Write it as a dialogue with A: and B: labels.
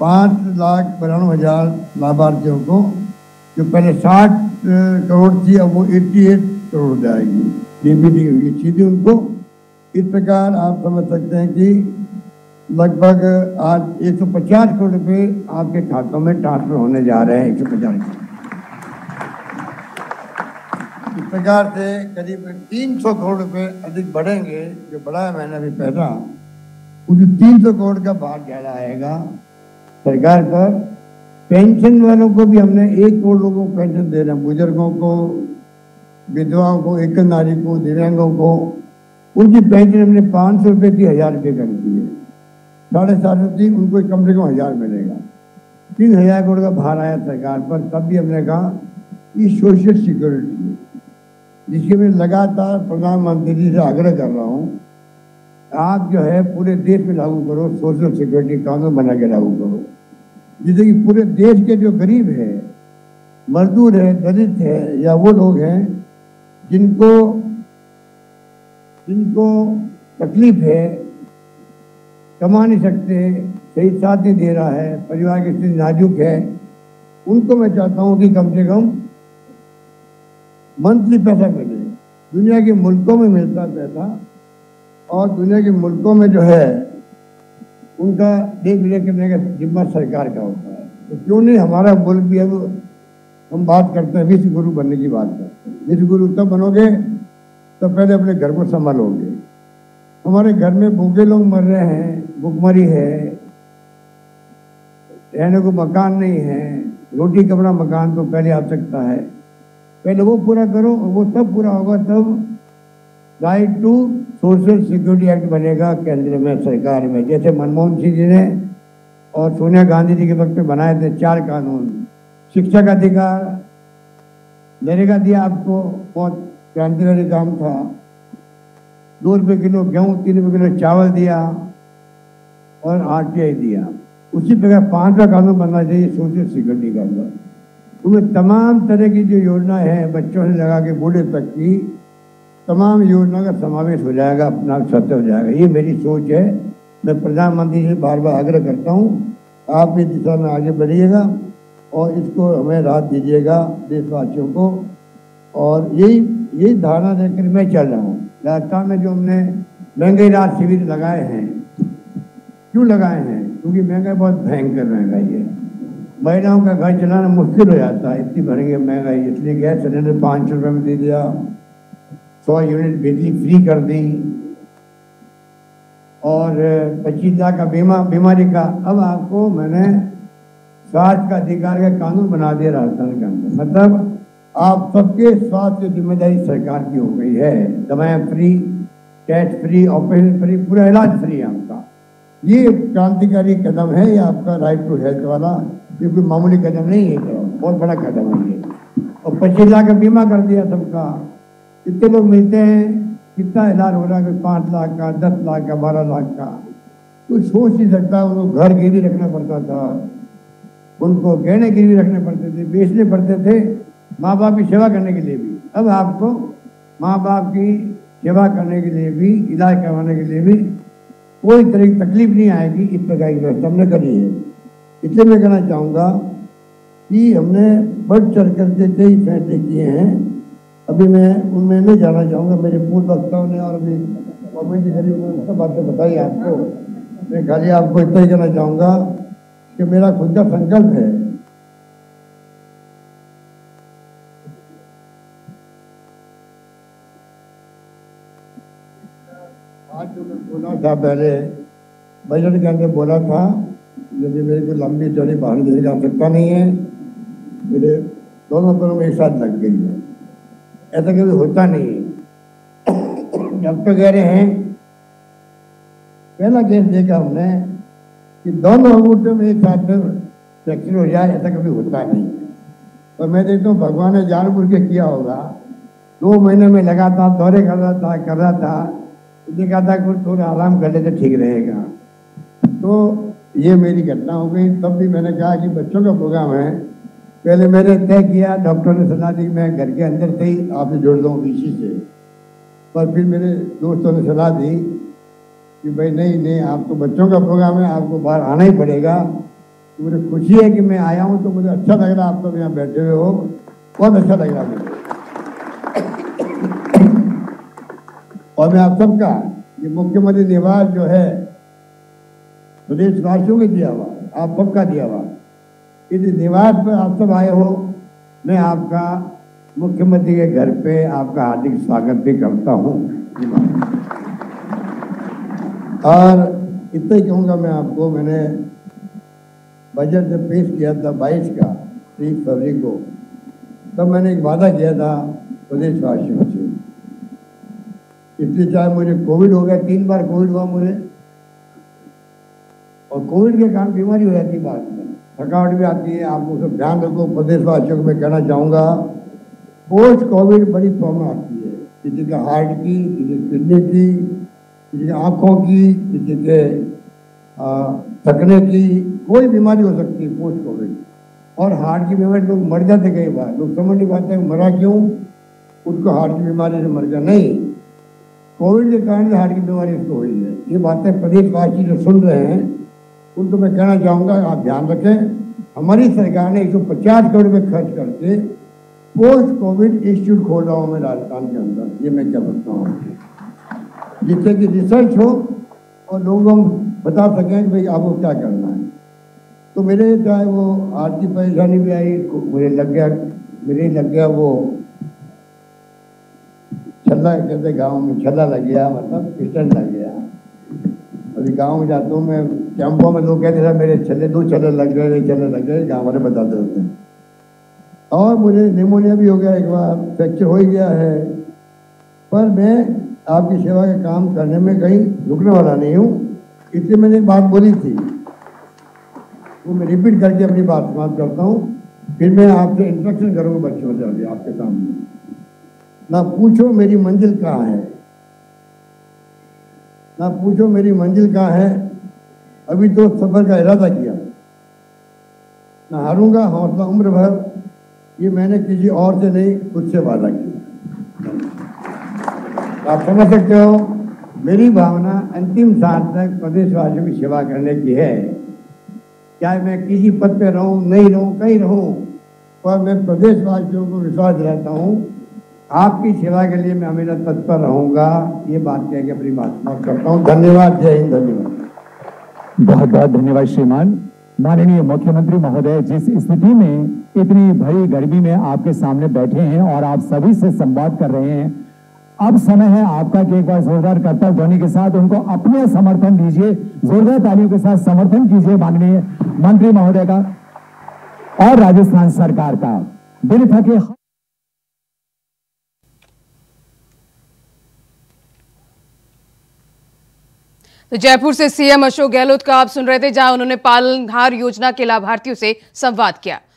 A: 5,92,000 लाभार्थियों को, जो पहले 60 करोड़ थी अब वो 88 करोड़ हो जाएगी, डीबीटी होगी सीधी उनको। इस प्रकार आप समझ सकते हैं कि लगभग आज 150 करोड़ रुपए आपके खातों में ट्रांसफर होने जा रहे हैं। 150 करोड़ इस प्रकार से करीब 300 करोड़ रुपए अधिक बढ़ेंगे। जो बढ़ा है मैंने अभी पैसा, उस 300 करोड़ का भार ज्यादा आएगा सरकार पर। पेंशन वालों को भी हमने 1 करोड़ लोगों को पेंशन दे रहे हैं, बुजुर्गों को, विधवाओं को, एकल नारी को, दिव्यांगों को। उनकी पेंशन हमने 500 रुपये की 1000 रुपये कर दी है। 750 थी, उनको कम से कम 1000 मिलेगा। 3000 करोड़ का भार आया सरकार पर। तब भी हमने कहा ये सोशल सिक्योरिटी है, जिसके मैं लगातार प्रधानमंत्री जी से आग्रह कर रहा हूँ, आप जो है पूरे देश में लागू करो, सोशल सिक्योरिटी कानून बना के लागू करो, जिससे कि पूरे देश के जो गरीब है, मजदूर है, दलित है, या वो लोग हैं जिनको तकलीफ है, कमा नहीं सकते, सही साथ नहीं दे रहा है, परिवार की स्थिति नाजुक है, उनको मैं चाहता हूँ कि कम से कम मंथली पैसा मिले। दुनिया के मुल्कों में मिलता पैसा, और दुनिया के मुल्कों में जो है उनका देख रेख करने का जिम्मा सरकार का होता है। तो क्यों नहीं हमारा मुल्क भी, अब हम बात करते हैं विश्व गुरु बनने की बात करते हैं। विश्व गुरु तब बनोगे तो पहले अपने घर को संभालोगे। हमारे घर में भूखे लोग मर रहे हैं, भूखमरी है, रहने को मकान नहीं है, रोटी कपड़ा मकान तो पहले आवश्यकता है, पहले वो पूरा करो। और वो तब पूरा होगा तब right to social security act बनेगा केंद्र में, सरकार में। जैसे मनमोहन सिंह जी ने और सोनिया गांधी जी के वक्त पे बनाए थे 4 कानून। शिक्षा का अधिकार, नरेगा दिया आपको, बहुत क्रांतिकारी काम था। 2 रुपये किलो गेहूँ, 3 रुपये किलो चावल दिया, और RTI दिया। उसी प्रकार 5वां कानून बनना चाहिए सोशल सिक्योरिटी का। उसमें तमाम तरह की जो योजनाएं हैं, बच्चों से लगा के बूढ़े तक की तमाम योजना का समावेश हो जाएगा, अपना सत्य हो जाएगा। ये मेरी सोच है। मैं प्रधानमंत्री से बार बार आग्रह करता हूँ, आप इस दिशा में आगे बढ़िएगा और इसको हमें राहत दीजिएगा देशवासियों को। और यही धारणा लेकर मैं चल रहा हूँ। राजस्थान में जो हमने महंगाई राहत शिविर लगाए हैं, क्यों लगाए हैं? क्योंकि महंगाई बहुत भयंकर महंगाई है। महिलाओं का घर चलाना मुश्किल हो जाता है, इतनी बढ़ेगी महंगाई। इसलिए गैस सिलेंडर 500 रुपये में दे दिया, 100 यूनिट बिजली फ्री कर दी, और 25 लाख का बीमारी का। अब आपको मैंने स्वास्थ्य का अधिकार का कानून बना दिया राजस्थान के अंदर। मतलब आप सबके स्वास्थ्य की जिम्मेदारी सरकार की हो गई है। दवाएं free, test free, operation free, पूरा इलाज फ्री है आपका। ये क्रांतिकारी कदम है, ये आपका राइट टू हेल्थ वाला। ये कोई मामूली कदम नहीं है, बहुत बड़ा कदम है ये। और 25 लाख का बीमा कर दिया सबका। कितने लोग मिलते हैं, कितना इलाज हो रहा है, 5 लाख का, 10 लाख का, 12 लाख का। कोई सोच नहीं सकता। उनको घर गिरवी रखना पड़ता था, उनको गहने गिरवी रखने पड़ते थे, बेचने पड़ते थे, माँ बाप की सेवा करने के लिए भी। अब आपको माँ बाप की सेवा करने के लिए भी, इलाज करवाने के लिए भी कोई तरह की तकलीफ नहीं आएगी। इस प्रकार की व्यवस्था हमने करी है। इसलिए मैं कहना चाहूँगा कि हमने बढ़ चढ़ करके कई फैसले किए हैं। अभी मैं उनमें नहीं जाना चाहूँगा, मेरे पूर्व वक्ताओं ने और अभी कमेंट करी, उन्होंने सब बातें बताई आपको। मैं खाली आपको इतना ही कहना चाहूँगा कि मेरा खुद का संकल्प है आज जो मैं बोला था पहले बजट के अंदर बोला था, यदि मेरे को लंबी चौड़ी भाषण देने की आवश्यकता नहीं है, मेरे दोनों पैरों में एक साथ लग गई है। ऐसा कभी होता नहीं है। अब तो कह रहे हैं, पहला केस देखा हमने कि दोनों अंगूठों में एक साथ फ्रैक्चर हो जाए, ऐसा कभी होता नहीं है। और मैं देखता हूँ भगवान ने जानबूझ के किया होगा। 2 महीने में लगातार दौरे कर रहा था, देखा था कि थोड़ा आराम कर लेते ठीक रहेगा। तो ये मेरी घटना हो गई। तब भी मैंने कहा कि बच्चों का प्रोग्राम है, पहले मैंने तय किया, डॉक्टर ने सलाह दी मैं घर के अंदर से ही आपसे जोड़ दूँ VC से। पर फिर मेरे दोस्तों ने सलाह दी कि भाई नहीं, आपको बच्चों का प्रोग्राम है, आपको बाहर आना ही पड़ेगा, मुझे खुशी है कि मैं आया हूं, तो मुझे अच्छा लग रहा है। आप सब यहाँ बैठे हुए हो, बहुत अच्छा लग रहा है मुझे। और मैं आप सबका ये मुख्यमंत्री निवास जो है प्रदेशवासियों के दिया हुआ, आप सबका दिया हुआ, इस निवास पर आप सब आए हो। मैं आपका मुख्यमंत्री के घर पे आपका हार्दिक स्वागत भी करता हूं। और इतना ही कहूँगा मैं आपको, मैंने बजट जब पेश किया था 22 का 30 फरवरी को, तब मैंने एक वादा किया था प्रदेशवासियों से। इसलिए चाहे मुझे कोविड हो गया, 3 बार कोविड हुआ मुझे, और कोविड के कारण बीमारी हो जाती है, बाद में थकावट भी आती है। आप उसको ध्यान रखो। प्रदेशवासियों को मैं कहना चाहूँगा, पोस्ट कोविड बड़ी प्रॉब्लम आती है, किसी का हार्ट की, किसी किडनी की, किसी के आँखों की, किसी के थकने की, कोई बीमारी हो सकती है पोस्ट कोविड। और हार्ट की बीमारी लोग मर जाते कई बार, लोग समझ नहीं पाते मरा क्यों, उनको हार्ट की बीमारी से मर गया, नहीं, कोविड के कारण हार्ट की बीमारी उसको हुई है। ये बातें प्रदेशवासी जो सुन रहे हैं उनको मैं कहना चाहूँगा, आप ध्यान रखें। हमारी सरकार ने 150 करोड़ रुपये खर्च करके पोस्ट कोविड इंस्टीट्यूट खोल रहा हूँ मैं राजस्थान के अंदर। ये मैं क्या बताता हूँ, जिससे कि रिसर्च हो और लोगों को बता सकें कि भाई आपको क्या करना है। तो मेरे चाहे वो आर्थिक परेशानी भी आई, मेरे लग गया वो छल्ला, कहते गांव में छल्ला लग गया, मतलब स्टंट लग गया। अभी गांव में जाता हूँ मैं, कैंपों में लोग कहते थे मेरे छल्ले 2 छल्ले लग गए, गाँव वाले बताते रहते हैं। और मुझे निमोनिया भी हो गया एक बार, फ्रैक्चर हो ही गया है। पर मैं आपकी सेवा का काम करने में कहीं रुकने वाला नहीं हूँ। इसलिए मैंने एक बात बोली थी, वो मैं रिपीट करके अपनी बात समाप्त करता हूँ। फिर मैं आपसे इंस्ट्रक्शन करूँगा बच्चों से अभी आपके सामने। ना पूछो मेरी मंजिल कहाँ है, ना पूछो मेरी मंजिल कहाँ है, अभी तो सफर का इरादा किया। ना हारूंगा, हौसला उम्र भर, ये मैंने किसी और से नहीं, खुद से वादा किया। आप समझ सकते हो, मेरी भावना अंतिम सांस तक प्रदेशवासियों की सेवा करने की है। चाहे मैं किसी पद पे रहूं, नहीं रहूं, कहीं रहूं, पर मैं प्रदेशवासियों को विश्वास दिलाता हूं, आपकी सेवा के लिए मैं हमेशा तत्पर रहूंगा। ये बात कह के अपनी बात समाप्त करता हूँ। धन्यवाद, जय हिंद, धन्यवाद।
B: बहुत बहुत धन्यवाद श्रीमान। माननीय मुख्यमंत्री महोदय, जिस स्थिति में इतनी भरी गर्मी में आपके सामने बैठे हैं और आप सभी से संवाद कर रहे हैं, अब समय है आपका कि एक बार जोरदार कर्तव्य ध्वनि के साथ उनको अपने समर्थन दीजिए, जोरदार तालियों के साथ समर्थन कीजिए माननीय मंत्री महोदय का और राजस्थान सरकार का। बिन थके
C: तो जयपुर से सीएम अशोक गहलोत का आप सुन रहे थे, जहां उन्होंने पालनहार योजना के लाभार्थियों से संवाद किया।